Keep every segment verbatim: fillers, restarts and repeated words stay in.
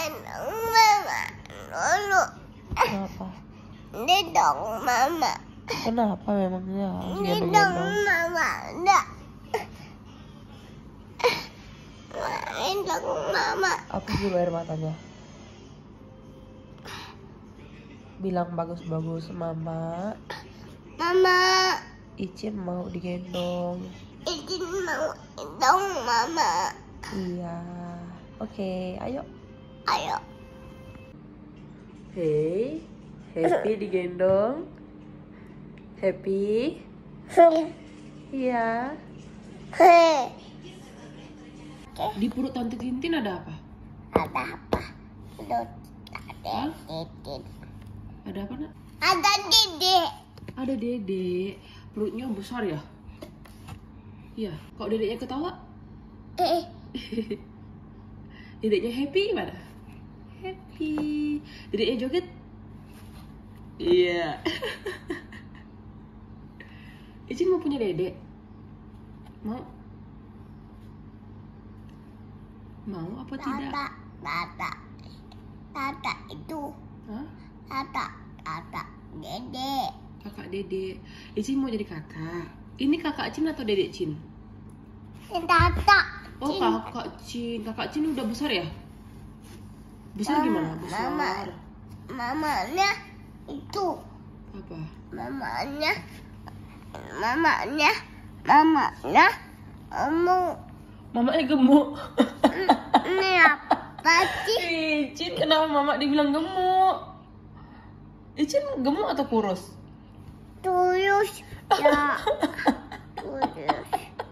Mama, dulu. Kenapa? Gendong mama. Kenapa memangnya? Gendong mama, enggak. Gendong mama. Apa sih air matanya? Bilang bagus-bagus mama. Mama. Icin mau digendong. Icin mau gendong mama. Iya. Oke, ayo. Ayo. Hey, happy digendong. Happy? Iya. Hei. Di perut Tante Tintin ada apa? Ada apa? Ada titik. Ada apa, Nak? Ada dedek. Ada dedek. Perutnya besar ya? Iya. Kok dedeknya ketawa? Eh. Dedeknya happy gimana? Happy. Dedeknya joget? Iya. Icin mau punya dedek? Mau? Mau apa tidak? Tata, tata, tata itu. Hah? Tata, tata, dedek. Kakak dedek. Icin mau jadi kakak. Ini kakak Cin atau dedek Cin? Tata. Oh, kakak Cin. Kakak Cin udah besar ya? Besar gimana? Besar. Mama, mamanya itu. Apa? Mamanya, mamanya, mamanya, kamu. Mamanya gemuk. Ini apa sih? Icin, kenapa mama dibilang gemuk? Icin gemuk atau kurus? Tulus ya. Tulus.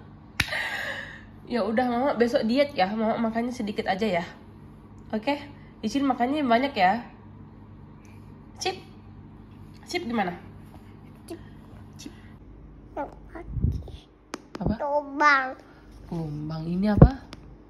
Ya udah mama besok diet ya. Mama makannya sedikit aja ya. Oke? Icin makannya banyak ya. Cip. Cip gimana? Cip. Cip. Apa? Apa? Tobang. Kumbang ini apa?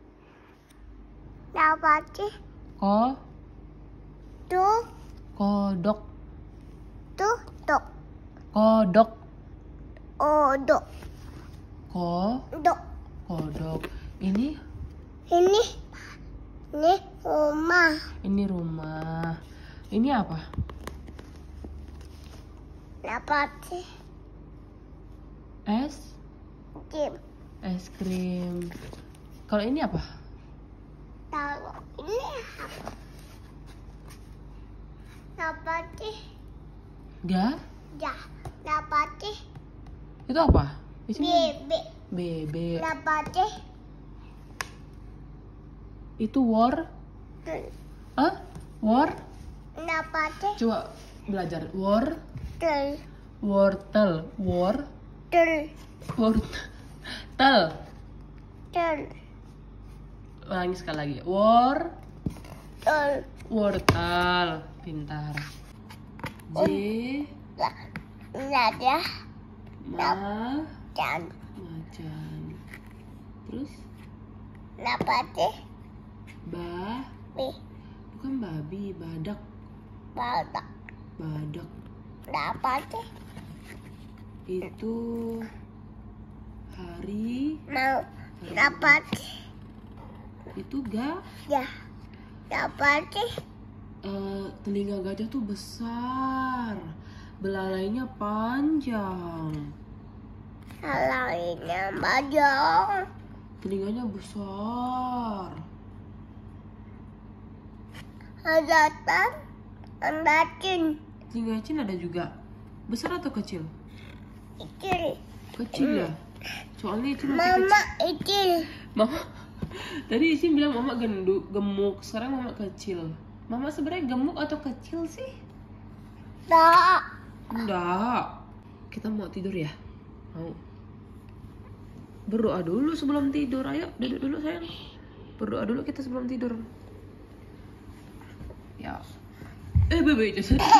Apa sih? Ko. Tuh, Kodok. tuh, tuh. Kodok. Odok, Ko. dok. Kodok. Ini. Ini, ini rumah. Ini rumah. Ini apa? Apa sih? Es. Cip. Es krim. Kalau ini apa? Tahu ini apa? Apa sih? Ga? Ya, apa sih? Itu apa? Di sini. Bebek. Bebek. Apa sih? Itu war. Hah? War? Apa sih? Coba belajar. War. Tel, Wortel. War. tel, Wortel. tel, Ulangi sekali lagi. War. tel. Wortel. Pintar. J. Lah, ini ada Ma. dan Macan. Terus. apa sih? Ba. Nih, Bukan babi. Badak. badak. Badak. Apa sih? Itu hari. Mau apa sih? Itu ga. Ya, apa sih? Eh, telinga gajah tuh besar, belalainya panjang, Salahnya bajang. telinganya besar. Ada tan, ada cin, Telinga Cin ada juga. Besar atau kecil? ikil. Kecil ya. Soalnya Cin masih Mama kecil. ikil. Mama. Tadi Cin bilang mama gendut, gemuk. Sekarang mama kecil. Mama sebenarnya gemuk atau kecil sih? Tak. Enggak. Kita mau tidur ya? Mau. Berdoa dulu sebelum tidur. Ayo, duduk dulu sayang. Berdoa dulu kita sebelum tidur. Ya. Eh, bebe.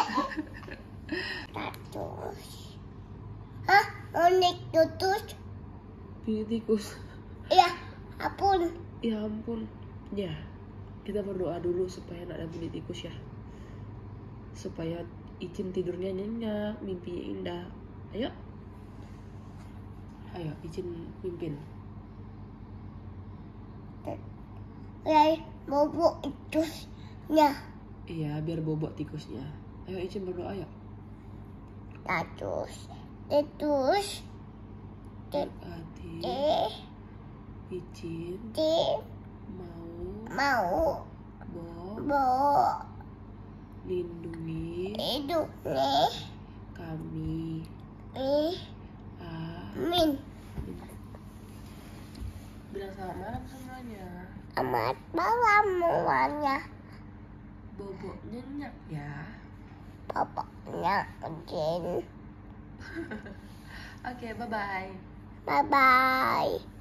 Tatus. Hah? Unik tutus? Ini tikus. Iya, apun. Ya ampun. Ya. Kita berdoa dulu supaya nggak ada bunyi tikus ya. Supaya Icin tidurnya nyenyak, mimpinya indah. Ayo. Ayo, Icin mimpin. Lai, bobo itu Ya, Iya, biar bobok tikusnya. Ayo Icin berdoa ya. tatus, tetus, Berarti te, Icin te, mau mau, bo bo, lindungi hidup nih, kami. nih, Amin. min, Bilang selamat malam semuanya. amat malam semuanya. Bobok nyenyak ya. Bapaknya izin. Oke, bye bye. Bye bye.